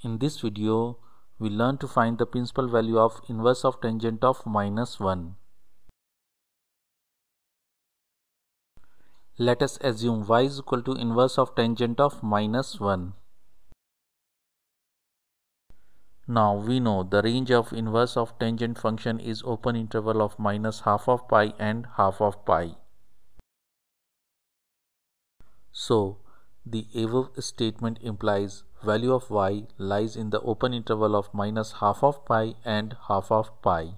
In this video, we learn to find the principal value of inverse of tangent of -1. Let us assume y is equal to inverse of tangent of -1. Now we know the range of inverse of tangent function is open interval of -half of pi and half of pi. So, the above statement implies value of y lies in the open interval of -half of pi and half of pi.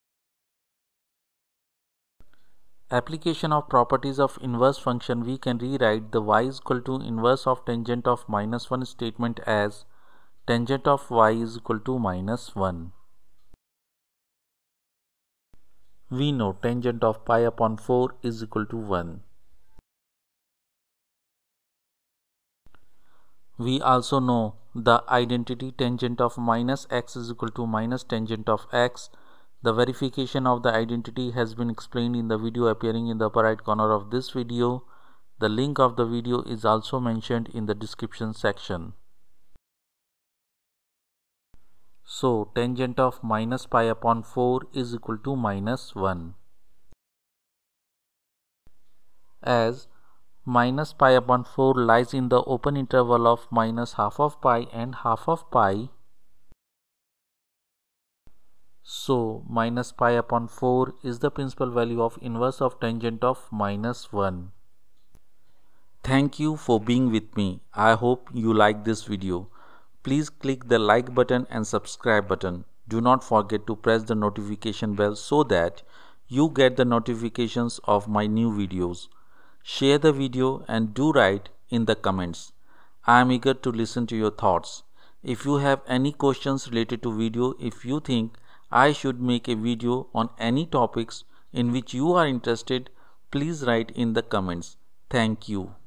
Application of properties of inverse function, we can rewrite the y is equal to inverse of tangent of -1 statement as tangent of y is equal to -1. We know tangent of pi upon 4 is equal to 1. We also know the identity tangent of -x is equal to minus tangent of x. The verification of the identity has been explained in the video appearing in the upper right corner of this video. The link of the video is also mentioned in the description section. So, tangent of -pi upon 4 is equal to -1. As -pi upon 4 lies in the open interval of -half of pi and half of pi, so -pi upon 4 is the principal value of inverse of tangent of -1. Thank you for being with me. I hope you like this video. Please click the like button and subscribe button. Do not forget to press the notification bell so that you get the notifications of my new videos. Share the video and do write in the comments. I am eager to listen to your thoughts. If you have any questions related to video, if you think I should make a video on any topics in which you are interested, please write in the comments. Thank you.